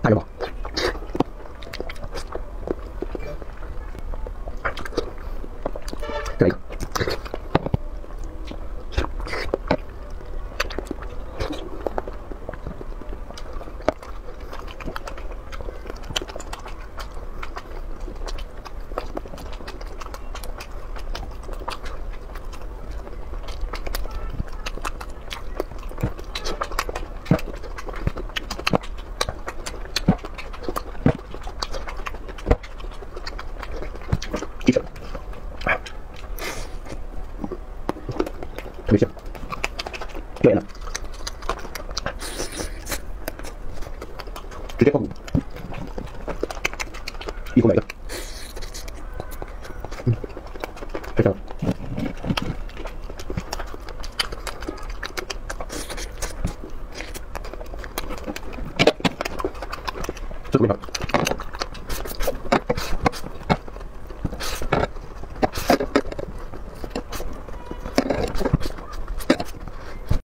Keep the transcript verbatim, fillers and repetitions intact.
大元宝。再来一个。鸡翅，特别香，对了，直接放骨，一口来一个，嗯，太香了，这个面条。